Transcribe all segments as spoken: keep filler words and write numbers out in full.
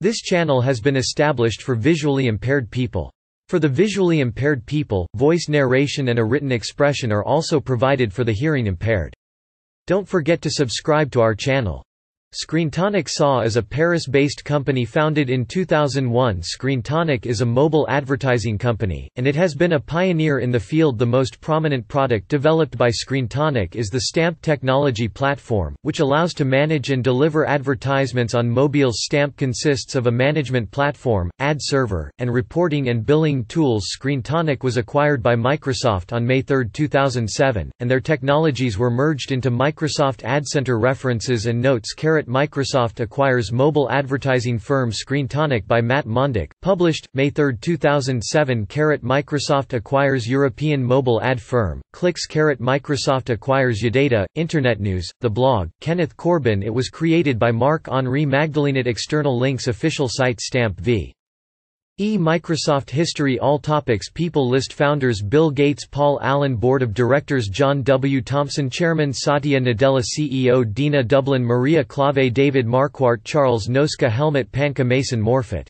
This channel has been established for visually impaired people. For the visually impaired people, voice narration and a written expression are also provided for the hearing impaired. Don't forget to subscribe to our channel. ScreenTonic S A is a Paris-based company founded in two thousand one. ScreenTonic is a mobile advertising company, and it has been a pioneer in the field. The most prominent product developed by ScreenTonic is the Stamp technology platform, which allows to manage and deliver advertisements on mobiles. Stamp consists of a management platform, ad server, and reporting and billing tools. ScreenTonic was acquired by Microsoft on May third two thousand seven, and their technologies were merged into Microsoft AdCenter. References and notes. Microsoft acquires mobile advertising firm ScreenTonic by Matt Mondok, published, May third two thousand seven. Microsoft acquires European mobile ad firm, ClickZ. Microsoft acquires YaData, InternetNews, the blog, Kenneth. Corbin. It was created by Marc-Henri Magdelenat. External links. Official site. Stamp v. E. Microsoft history. All topics. People list. Founders: Bill Gates, Paul Allen. Board of Directors: John W. Thompson. Chairman: Satya Nadella. C E O: Dina Dublin. Maria Clave. David Marquardt. Charles Noska. Helmut Panka. Mason Morfitt.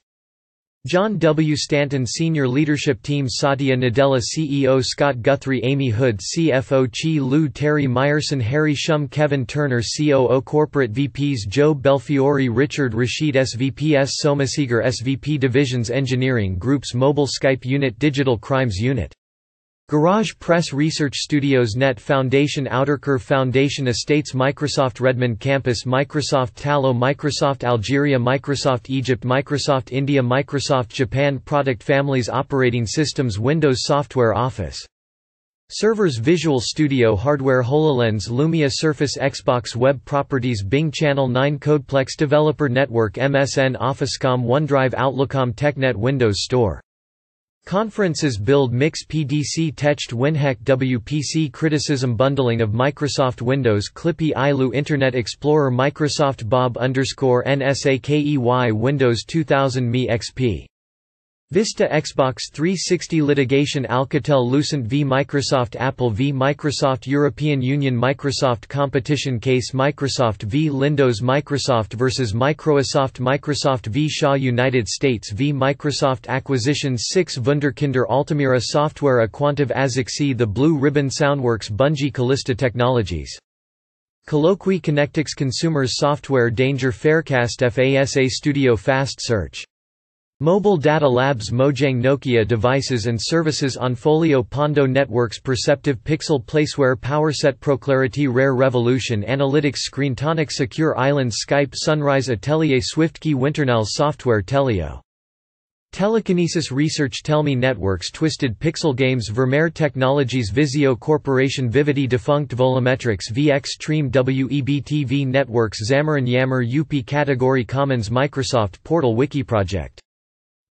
John W. Stanton. Senior Leadership Team: Satya Nadella. C E O: Scott Guthrie. Amy Hood. C F O: Chi Lu. Terry Myerson. Harry Shum. Kevin Turner. C O O. Corporate V Ps: Joe Belfiore. Richard Rashid. S V P S. Somasegar. S V P Divisions: Engineering Groups. Mobile Skype Unit. Digital Crimes Unit. Garage Press Research Studios. Net Foundation. Outercurve Foundation. Estates. Microsoft Redmond Campus. Microsoft Tallo. Microsoft Algeria. Microsoft Egypt. Microsoft India. Microsoft Japan. Product families. Operating systems. Windows Software. Office Servers. Visual Studio Hardware. HoloLens. Lumia. Surface. Xbox Web Properties. Bing. Channel nine. Codeplex. Developer Network. M S N. Officecom. OneDrive. Outlookcom. TechNet. Windows Store. Conferences. Build. Mix. P D C. Techt. WinHack. W P C. Criticism. Bundling of Microsoft Windows. Clippy. I L U. Internet Explorer. Microsoft. Bob underscore N S A K E Y. Windows two thousand. Me. X P. Vista. Xbox three sixty. Litigation. Alcatel Lucent v Microsoft. Apple v Microsoft. European Union. Microsoft. Competition case. Microsoft v Windows. Microsoft versus Microsoft. Microsoft v Shaw. United States v Microsoft. Acquisitions. six Wunderkinder. Altamira Software. Aquantive. Azixi. The Blue Ribbon. Soundworks. Bungie. Callista Technologies. Colloquy. Connectix. Consumers Software. Danger. Faircast. F A S A Studio. Fast Search. Mobile Data Labs. Mojang. Nokia Devices and Services. Onfolio. Pondo Networks. Perceptive Pixel. Placeware. PowerSet. ProClarity. Rare Revolution. Analytics. ScreenTonic. Secure Islands. Skype. Sunrise. Atelier. SwiftKey. Winternals Software. Telio. Telekinesis Research. Tellme Networks. Twisted Pixel Games. Vermeer Technologies. Vizio Corporation. Vivity. Defunct. Volumetrics. V X Stream. W E B T V Networks. Xamarin. Yammer. U P Category Commons. Microsoft Portal. Wiki Project.